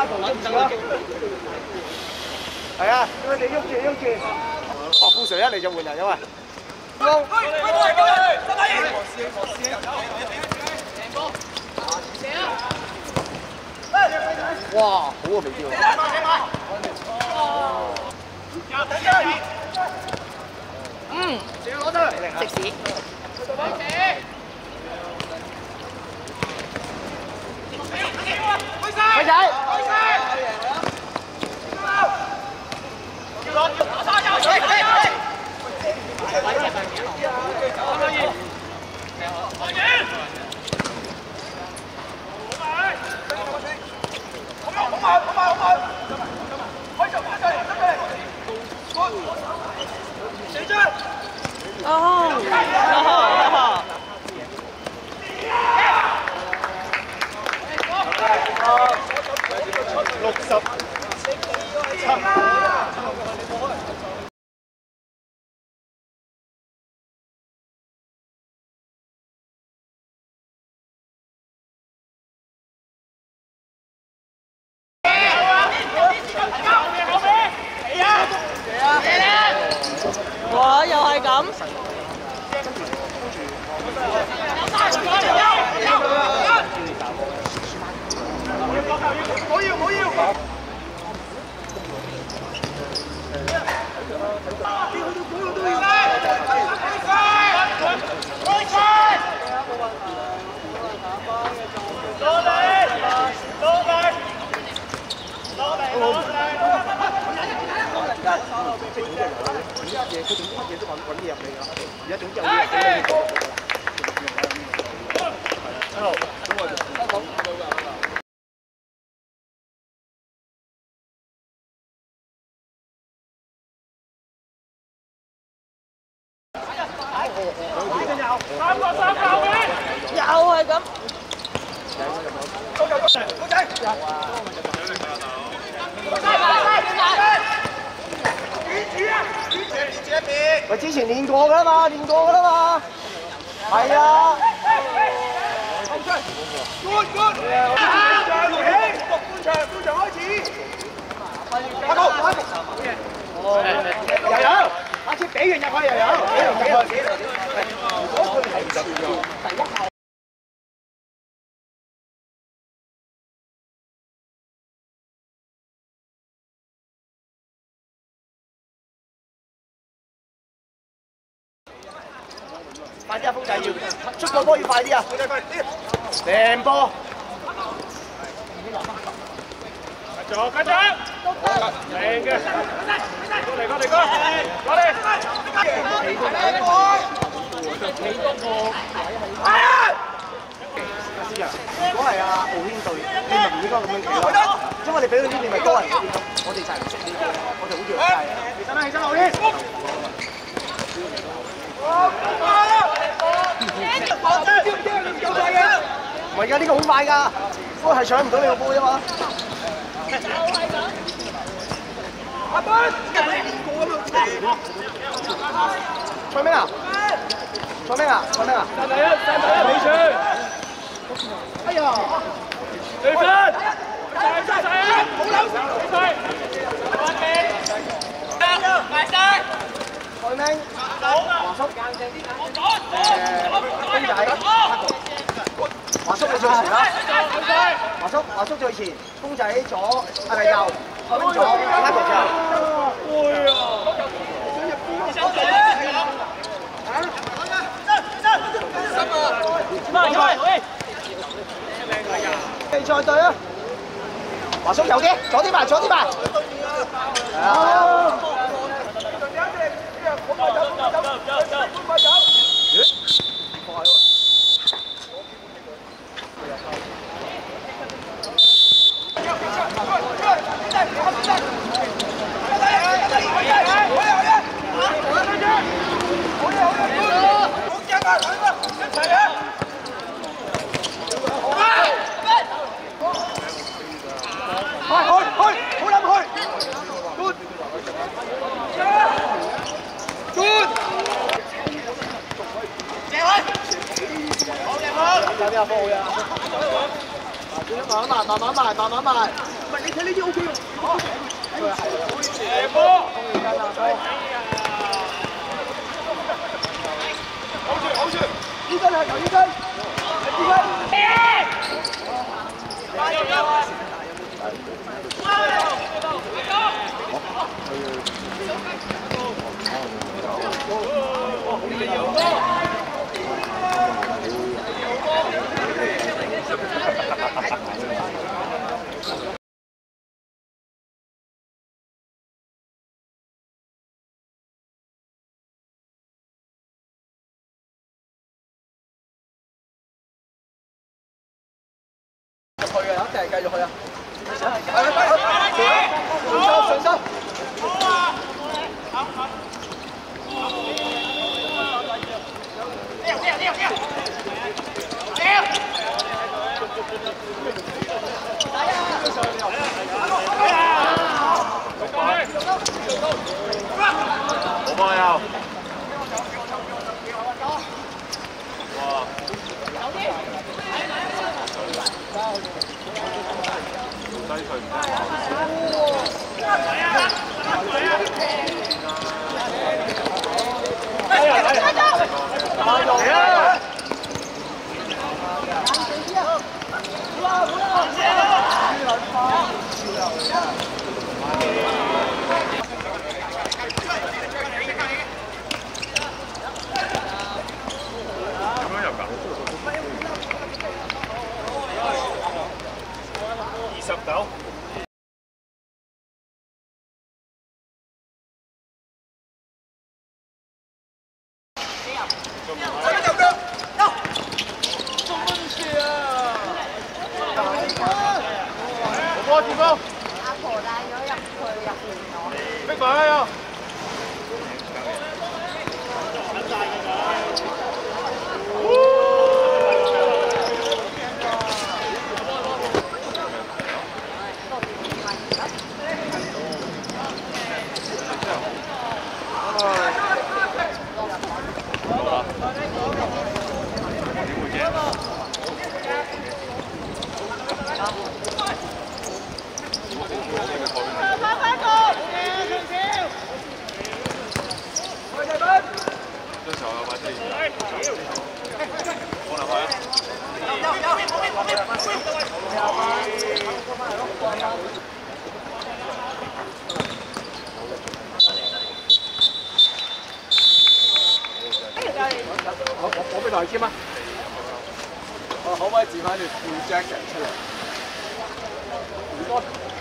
係啊，佢哋喐住喐住。哦，富 Sir 一嚟就換人㗎嘛。哇，好啊，微調。嗯，攞得食屎。威仔！ 哇！又係咁。我之前練過㗎嘛，係啊。官場開始。阿哥，又有，下次俾人入去又有，俾人入去。如果佢係前第一下。快啲啊，風仔要出個波要快啲啊！成波。繼續，靚嘅，過嚟，如果係阿傲軒隊，你咪唔應該咁樣企咯。因為我哋俾佢呢邊咪多人嗰邊咯，我哋就係唔識呢啲，我哋好弱雞。起身啦，傲軒！唔係㗎，呢個好快㗎，不過係搶唔到你個波啫嘛。阿斌，蔡明啊！站第一，美船。哎呀！對分，大好扭，快晒！蔡明，華叔，公仔，華叔你最前啦，華叔最前，公仔左，右，左，拉國就。比賽隊啊！華叔右啲，左啲埋。慢慢埋。 係你睇呢啲 O K 喎。 射波。好住好住。醫生係求醫生。醫生。 去啊！一定係繼續去啊！上心！ 好波又。哇！低佢唔得。29。波接波！阿婆帶咗入邊咗。逼埋啊！我俾台簽啊！我可唔可以自翻條 jacket 出嚟？唔該。